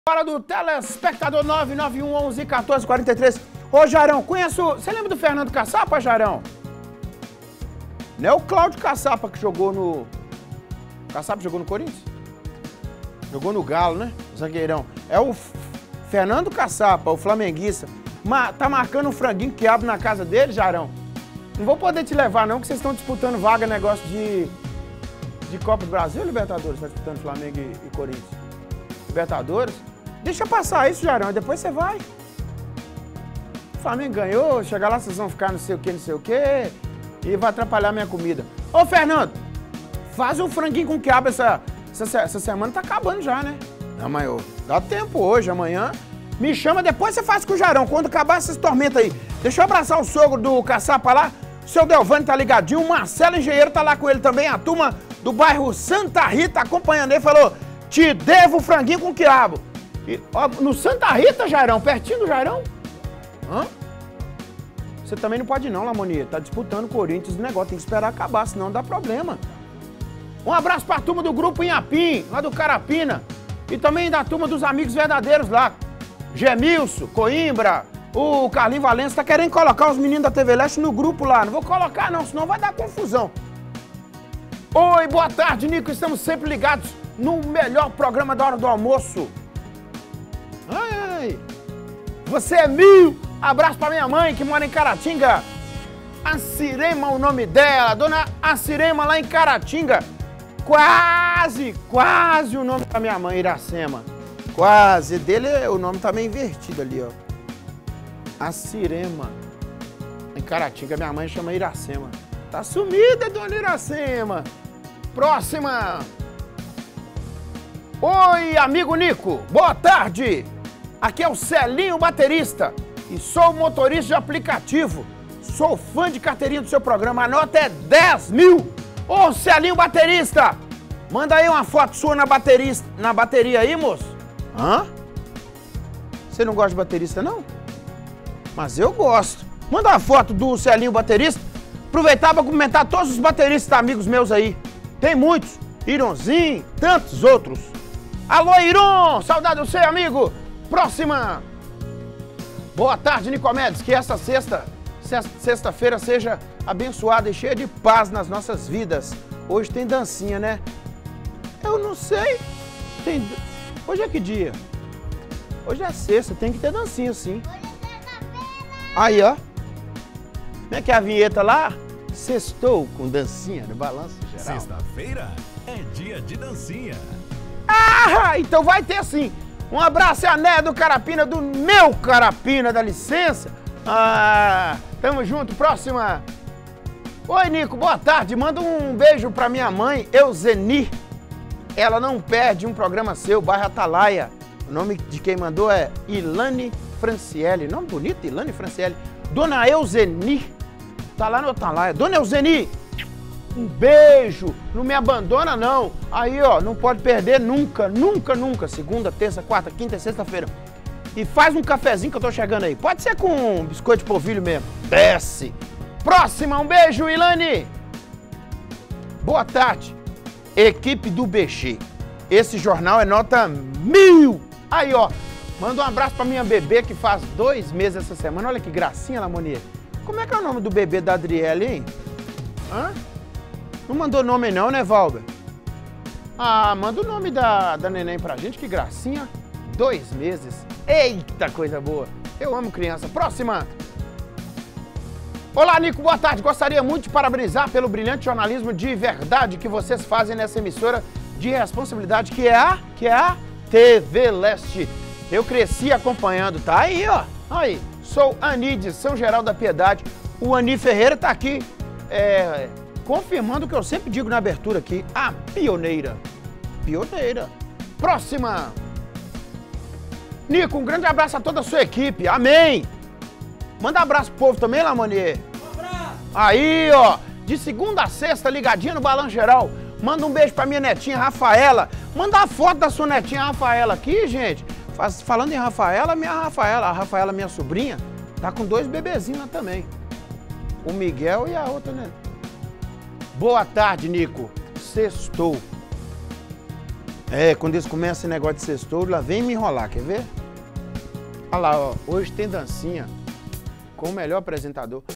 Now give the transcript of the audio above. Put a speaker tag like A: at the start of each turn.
A: Hora do telespectador 991111443. Ô, Jarão, conheço... Você lembra do Fernando Caçapa, Jarão? Não é o Cláudio Caçapa que jogou no... Caçapa jogou no Corinthians? Jogou no Galo, né? Zagueirão. É o Fernando Caçapa, o flamenguista. Tá marcando um franguinho quiabo na casa dele, Jarão? Não vou poder te levar, não, que vocês estão disputando vaga, negócio de Copa do Brasil, Libertadores? Tá disputando Flamengo e Corinthians. Libertadores? Deixa passar isso, Jarão, e depois você vai. O Flamengo ganhou, chegar lá vocês vão ficar não sei o que, e vai atrapalhar minha comida. Ô, Fernando, faz um franguinho com quiabo essa semana, tá acabando já, né? Não, mas dá tempo hoje, amanhã. Me chama, depois você faz com o Jarão, quando acabar essas tormentas aí. Deixa eu abraçar o sogro do Caçapa lá, o seu Delvani tá ligadinho, o Marcelo Engenheiro tá lá com ele também, a turma do bairro Santa Rita acompanhando ele, falou, te devo franguinho com quiabo. E, ó, no Santa Rita, Jairão, pertinho do Jairão? Hã? Você também não pode ir não, Lamonier. Tá disputando o Corinthians, o negócio tem que esperar acabar, senão dá problema. Um abraço pra turma do Grupo Inhapim, lá do Carapina. E também da turma dos Amigos Verdadeiros lá. Gemilson, Coimbra, o Carlinho Valença tá querendo colocar os meninos da TV Leste no grupo lá. Não vou colocar não, senão vai dar confusão. Oi, boa tarde, Nico. Estamos sempre ligados no melhor programa da hora do almoço. Ai, ai. Você é mil. Abraço pra minha mãe que mora em Caratinga. A Cirema, o nome dela. Dona Acirema lá em Caratinga. Quase o nome da minha mãe, Iracema. Quase. Dele, o nome tá meio invertido ali, ó. A Cirema. Em Caratinga, minha mãe chama Iracema. Tá sumida, dona Iracema. Próxima. Oi, amigo Nico. Boa tarde. Aqui é o Celinho Baterista e sou motorista de aplicativo. Sou fã de carteirinha do seu programa. A nota é 10 mil. Ô, Celinho Baterista, manda aí uma foto sua na bateria aí, moço. Hã? Você não gosta de baterista, não? Mas eu gosto. Manda uma foto do Celinho Baterista. Aproveitar para cumprimentar todos os bateristas amigos meus aí. Tem muitos. Ironzinho, tantos outros. Alô, Iron! Saudade do seu amigo! Próxima! Boa tarde, Nicomedes. Que essa sexta-feira seja abençoada e cheia de paz nas nossas vidas. Hoje tem dancinha, né? Eu não sei. Hoje é que dia? Hoje é sexta, tem que ter dancinha, sim. Hoje é sexta-feira! Aí, ó. Como é que é a vinheta lá? Sextou com dancinha no Balanço Geral.
B: Sexta-feira é dia de dancinha.
A: Ah, então vai ter sim. Um abraço, é a Né do Carapina, do meu Carapina, dá licença. Ah, tamo junto, próxima. Oi, Nico, boa tarde. Manda um beijo pra minha mãe, Euzeni. Ela não perde um programa seu, bairro Atalaia. O nome de quem mandou é Ilane Franciele. Nome bonito, Ilane Franciele. Dona Euzeni. Tá lá no Atalaia. Dona Euzeni, um beijo. Não me abandona, não. Aí, ó, não pode perder nunca, nunca, nunca. Segunda, terça, quarta, quinta e sexta-feira. E faz um cafezinho que eu tô chegando aí. Pode ser com biscoito de polvilho mesmo. Desce. Próxima, um beijo, Ilane. Boa tarde. Equipe do BG. Esse jornal é nota 1000. Aí, ó. Manda um abraço pra minha bebê que faz 2 meses essa semana. Olha que gracinha, Lamonier. Como é que é o nome do bebê da Adriele, hein? Hã? Não mandou nome não, né, Valber? Ah, manda o nome da neném pra gente, que gracinha. 2 meses. Eita, coisa boa. Eu amo criança. Próxima. Olá, Nico, boa tarde. Gostaria muito de parabenizar pelo brilhante jornalismo de verdade que vocês fazem nessa emissora de responsabilidade, que é a TV Leste. Eu cresci acompanhando, tá aí, ó. Aí, sou Ani de São Geraldo da Piedade. O Ani Ferreira tá aqui, confirmando o que eu sempre digo na abertura aqui, a pioneira. Pioneira. Próxima. Nico, um grande abraço a toda a sua equipe. Amém. Manda um abraço pro povo também, Lamonier. Um abraço. Aí, ó, de segunda a sexta, ligadinha no Balanço Geral. Manda um beijo pra minha netinha Rafaela. Manda a foto da sua netinha Rafaela aqui, gente. Falando em Rafaela, a Rafaela, minha sobrinha, tá com 2 bebezinhos lá também. O Miguel e a outra, né? Boa tarde, Nico. Sextou. É, quando eles começam esse negócio de sextou, lá vem me enrolar, quer ver? Olha lá, ó, hoje tem dancinha com o melhor apresentador.